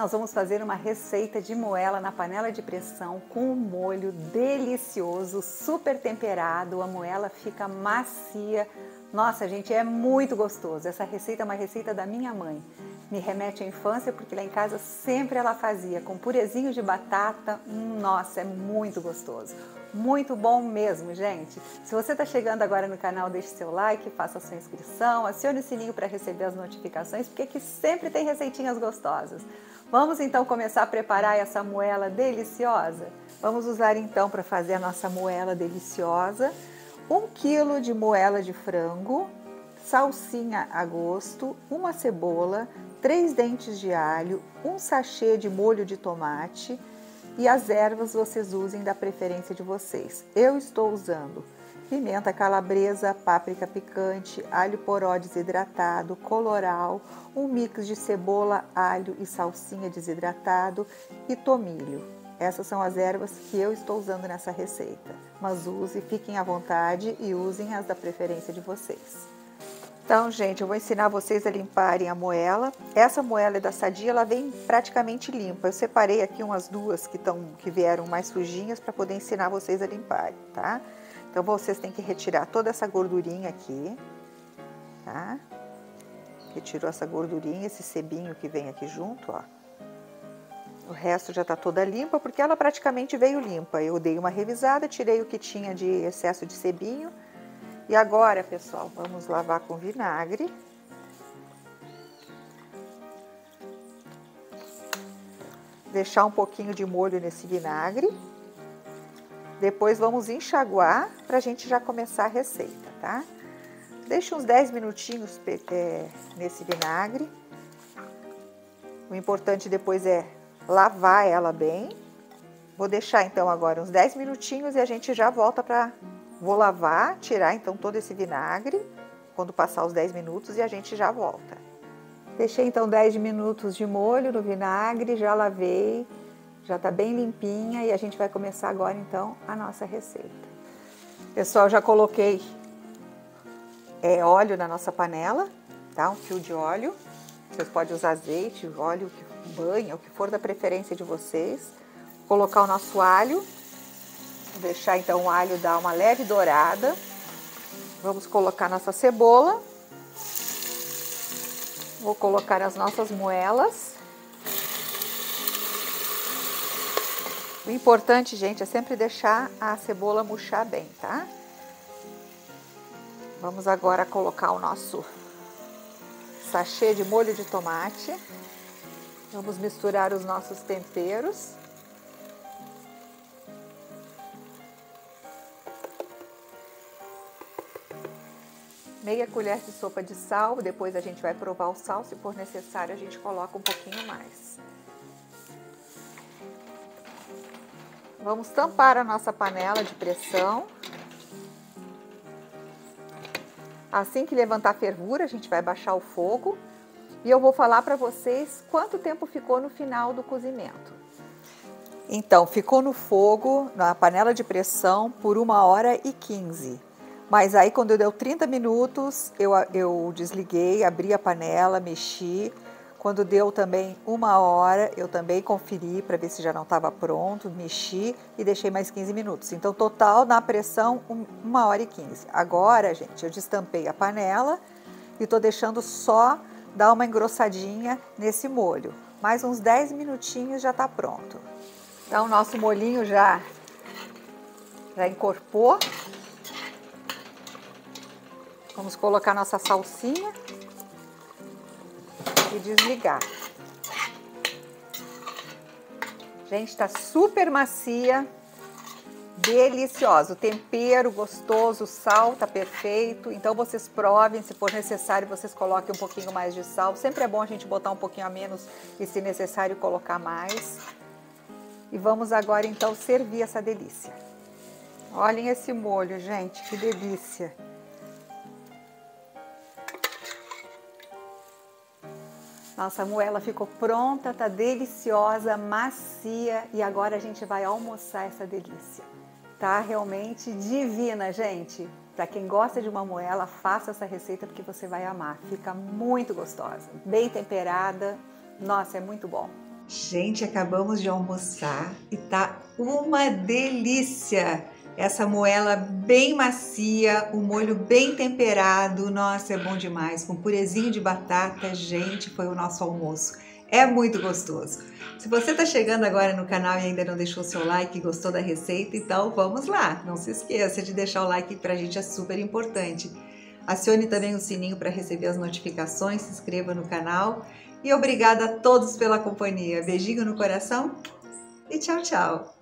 nós vamos fazer uma receita de moela na panela de pressão com um molho delicioso, super temperado. A moela fica macia. Nossa, gente, é muito gostoso. Essa receita é uma receita da minha mãe. Me remete à infância porque lá em casa sempre ela fazia com purezinho de batata. Nossa, é muito gostoso. Muito bom mesmo, gente. Se você está chegando agora no canal, deixe seu like, faça a sua inscrição, acione o sininho para receber as notificações, porque aqui sempre tem receitinhas gostosas. Vamos então começar a preparar essa moela deliciosa? Vamos usar então para fazer a nossa moela deliciosa 1 kg de moela de frango, salsinha a gosto, uma cebola, 3 dentes de alho, 1 sachê de molho de tomate e as ervas vocês usem da preferência de vocês. Eu estou usando pimenta calabresa, páprica picante, alho poró desidratado, colorau, um mix de cebola, alho e salsinha desidratado e tomilho. Essas são as ervas que eu estou usando nessa receita. Mas use, fiquem à vontade e usem as da preferência de vocês. Então, gente, eu vou ensinar vocês a limparem a moela. Essa moela é da Sadia, ela vem praticamente limpa. Eu separei aqui umas duas que vieram mais sujinhas para poder ensinar vocês a limparem, tá? Então, vocês têm que retirar toda essa gordurinha aqui, tá? Retirou essa gordurinha, esse sebinho que vem aqui junto, ó. O resto já tá toda limpa, porque ela praticamente veio limpa. Eu dei uma revisada, tirei o que tinha de excesso de sebinho. E agora, pessoal, vamos lavar com vinagre. Deixar um pouquinho de molho nesse vinagre. Depois vamos enxaguar para a gente já começar a receita, tá? Deixa uns 10 minutinhos nesse vinagre. O importante depois é lavar ela bem. Vou deixar então agora uns 10 minutinhos e a gente já volta para... Vou lavar, tirar então todo esse vinagre, quando passar os 10 minutos e a gente já volta. Deixei então 10 minutos de molho no vinagre, já lavei, já tá bem limpinha e a gente vai começar agora então a nossa receita. Pessoal, já coloquei óleo na nossa panela, tá? 1 fio de óleo. Vocês podem usar azeite, óleo, banha, o que for da preferência de vocês. Vou colocar o nosso alho. Vou deixar então o alho dar uma leve dourada. Vamos colocar nossa cebola. Vou colocar as nossas moelas. O importante, gente, é sempre deixar a cebola murchar bem, tá? Vamos agora colocar o nosso sachê de molho de tomate. Vamos misturar os nossos temperos. Meia colher de sopa de sal, depois a gente vai provar o sal, se for necessário a gente coloca um pouquinho mais. Vamos tampar a nossa panela de pressão. Assim que levantar a fervura, a gente vai baixar o fogo e eu vou falar para vocês quanto tempo ficou no final do cozimento. Então, ficou no fogo, na panela de pressão, por 1h15. Mas aí, quando deu 30 minutos, eu desliguei, abri a panela, mexi. Quando deu também 1 hora, eu também conferi para ver se já não estava pronto, mexi e deixei mais 15 minutos. Então, total, na pressão, 1h15. Agora, gente, eu destampei a panela e estou deixando só dar uma engrossadinha nesse molho. Mais uns 10 minutinhos já está pronto. Então, o nosso molhinho já encorpou. Vamos colocar nossa salsinha e desligar. Gente, tá super macia, deliciosa. O tempero gostoso, o sal tá perfeito. Então vocês provem, se for necessário vocês coloquem um pouquinho mais de sal. Sempre é bom a gente botar um pouquinho a menos e, se necessário, colocar mais. E vamos agora então servir essa delícia. Olhem esse molho, gente, que delícia. Nossa moela ficou pronta, tá deliciosa, macia e agora a gente vai almoçar essa delícia. Tá realmente divina, gente. Para quem gosta de uma moela, faça essa receita porque você vai amar. Fica muito gostosa, bem temperada. Nossa, é muito bom. Gente, acabamos de almoçar e tá uma delícia! Essa moela bem macia, o molho bem temperado, nossa, é bom demais. Com purezinho de batata, gente, foi o nosso almoço. É muito gostoso. Se você está chegando agora no canal e ainda não deixou seu like e gostou da receita, então vamos lá. Não se esqueça de deixar o like, pra gente é super importante. Acione também o sininho para receber as notificações, se inscreva no canal. E obrigada a todos pela companhia. Beijinho no coração e tchau, tchau!